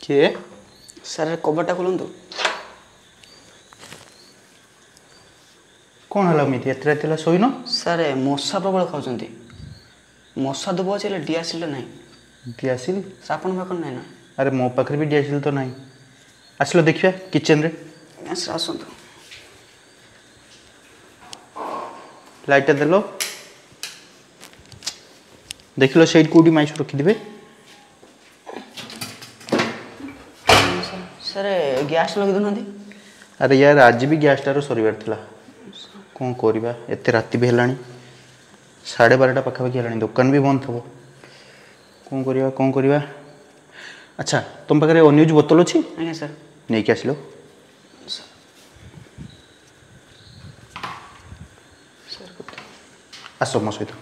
किए सर कबरटा खोलନ୍ତୁ। कौन है अमित एत राति शोन सर मशा प्रबल खाऊँ मशा दुब अच्छे डीआसिल ना डीआसिल आपन पाखर ना ना अरे मो पाखे भी डीआसिल तो ना आसलो देखिए किचन रे सर आसतु लाइट देलो देख लो से कौटी माइस रखिदे सर गैस लगे दूना अरे यार आज भी गैस टार सर कौन करवा एत राति भी है 12:30 पाखापाखि है दुकान भी बंद थो कौन करवा अच्छा तुम पाखे अनयूज बोतल अच्छी आज्ञा सर नहीं क्या आसलो आस मो सहित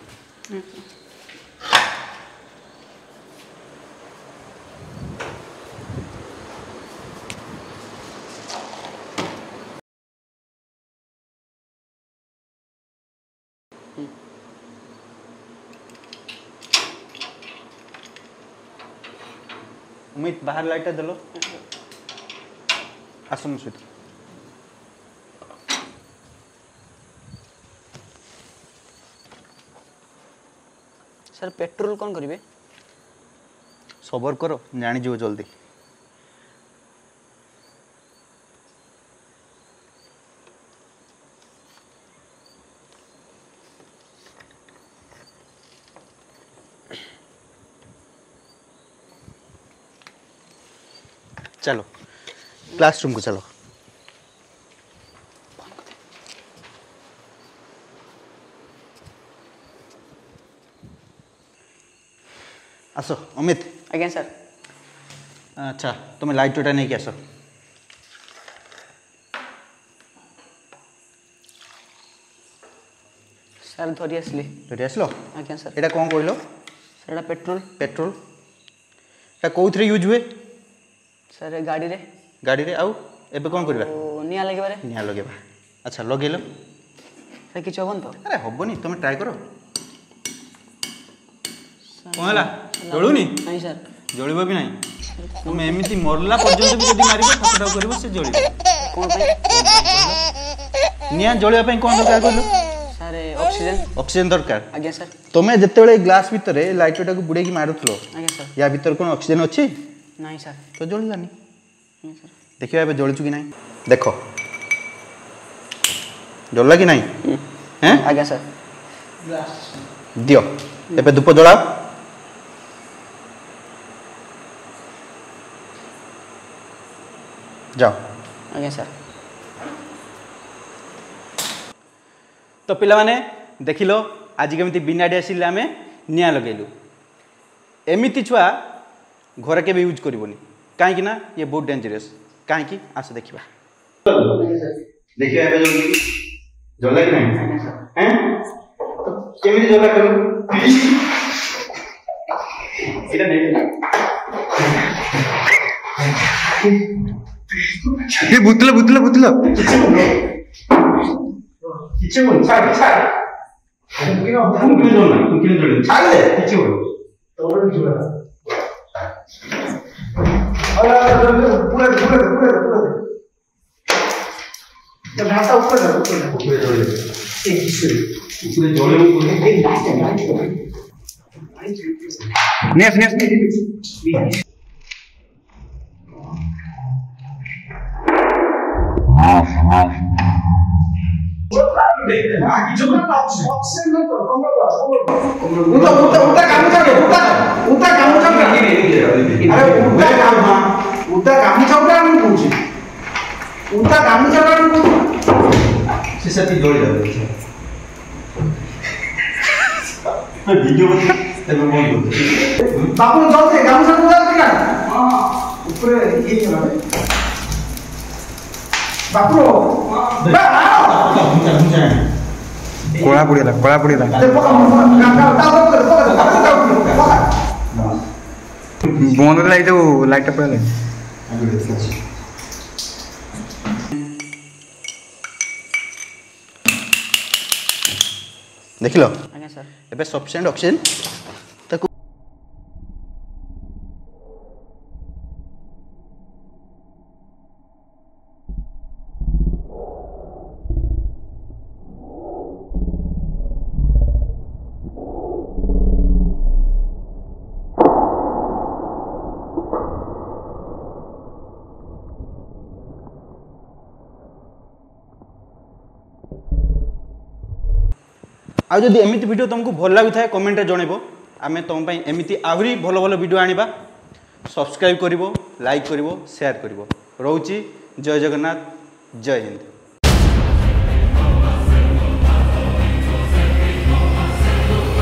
अमित बाहर लाइट देलो आस मो सहित सर पेट्रोल कौन करेंगे सबर करो जानी जीव जल्दी चलो क्लासरूम को चलो आसो अमित आज्ञा सर अच्छा तुम्हें लाइट टोटा नहीं आस सर धरी आसली धरी आसलो आज्ञा सर एटा कौन कहलो सर पेट्रोल पेट्रोल एटा कौन यूज हुए सर गाड़ी रे गाड़ी रे आउ एबे कौन करबा निया लगेबारे निया लगेबा अच्छा लगेलो सर किछ होबन तो अरे हबनी तुम ट्राई करो कौन है जलुनी नहीं सर जलिब भी नहीं तुम एमती मरला पर्यंत भी जब मार ठाकुटा कर जल कौन निया जलिया कौन दरकार कहलु सर ऑक्सीजन ऑक्सीजन दरकार आज्ञा सर तुम्हें जिते ग्लास भितर लाइटा को बुड़े मारुथलो आज्ञा सर या भीतर कौन ऑक्सीजन अच्छी नहीं सर तो जलिलानी नहीं सर देखिए ए जलुचु कि नहीं देखो जलला कि नहीं हैं आज्ञा सर दियो एबे धूप जलाओ जाओ आज्ञा सर तो पिला माने देखिलो आज केमती बिना डीएसएल आमे निया लगेलु एमिति छुआ घर के भी यूज करबोनी काहे कि ना ये बहुत डेंजरस काहे कि आस देखिबा देखियो एबे जल्ला कि नहीं हैं तो केमिति जल्ला करू एटा देख ये बुतला बुतला बुतला किचे बोल छाड़ तुम क्यों जोड़ना छाड़ दे किचे बोल तो बोल जोड़ा अरे पूरा जब भाषा ऊपर जोड़ एक पूरे जोड़े नेफ कोड़ा पड़ेगा बंद लाइट लाइट पड़े देख लो आज्ञा सर एबे सफिशिएंट ऑक्सीजन ताको आ जदि एमिति वीडियो तुमको भल लगुता है कमेंट रे जनइबो आमे तुम पई एमिति आहुरी भल भल वीडियो आनिबा सब्सक्राइब करिवो लाइक करिवो शेयर करिवो रहउची जय जगन्नाथ जय हिंद।